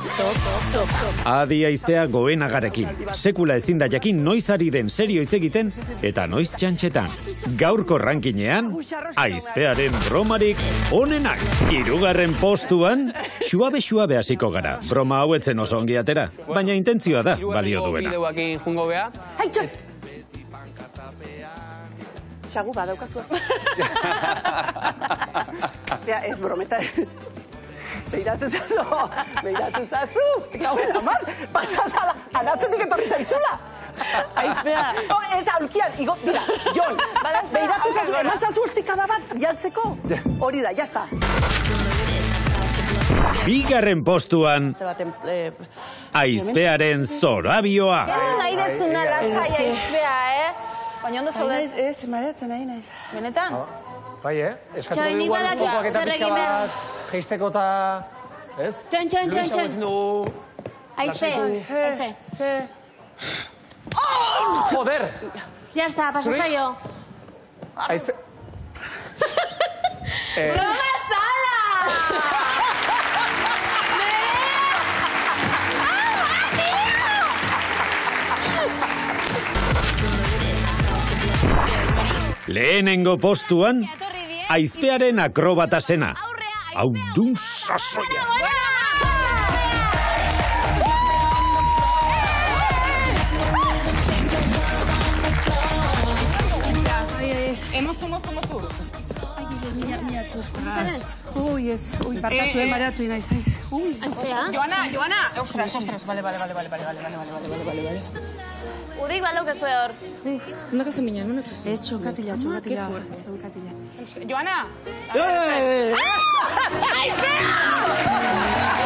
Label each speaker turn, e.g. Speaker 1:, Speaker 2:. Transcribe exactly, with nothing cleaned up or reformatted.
Speaker 1: Adi aizpea goenagarekin. Sekula ezin da jakin noiz ari den serio hitz egiten eta noiz txantxetan. Gaurko rankinean, aizpearen bromarik onenak. Hirugarren postuan, xuabe-xuabe hasiko gara. Broma hauetzen oso ongi atera, baina intentzioa da balio duena.
Speaker 2: Haitxo! Xagu badaukazua. Ez brometa. Beiratu zazu, beiratu zazu. Gauen amar, pasazala, anatzetik etorri zaizula. Aizpea. Ez aulkian, igo, mira, Jon, beiratu zazu, emantzazu ustikada bat, bialtzeko. Hori da, jazta.
Speaker 1: Bigarren postuan, aizpearen zorabioa.
Speaker 3: Kendu nahi dezuna lasai aizpea, eh? Baina ondo zaudez.
Speaker 2: Ez, mareatzen nahi naiz.
Speaker 3: Benetan?
Speaker 4: Bai, eh? Eskatu dugu igual fokoak eta pixka bat geisteko eta... Ez?
Speaker 3: Txon, txon, txon, txon. Aizpe, aizpe.
Speaker 4: Joder!
Speaker 3: Ya está, pasazaio.
Speaker 4: Aizpe...
Speaker 3: ¡Broma sala!
Speaker 1: Lehenengo postuan, aizpearen akrobatasena. Hau dun sasoia.
Speaker 3: Emozu, emozu, emozu.
Speaker 2: Ui, ez, ui, barkatu, eh, mareatu inaiz. Ui,
Speaker 3: Joana, Joana. Ostras, ostras, vale, vale, vale, vale, vale, vale, vale, vale, vale, vale. Udik balaukezu hor.
Speaker 2: No kazen bina, no? Ez, txonkatila, txonkatila. Txonkatila.
Speaker 3: Joana!
Speaker 2: Eh!
Speaker 3: Aizpea!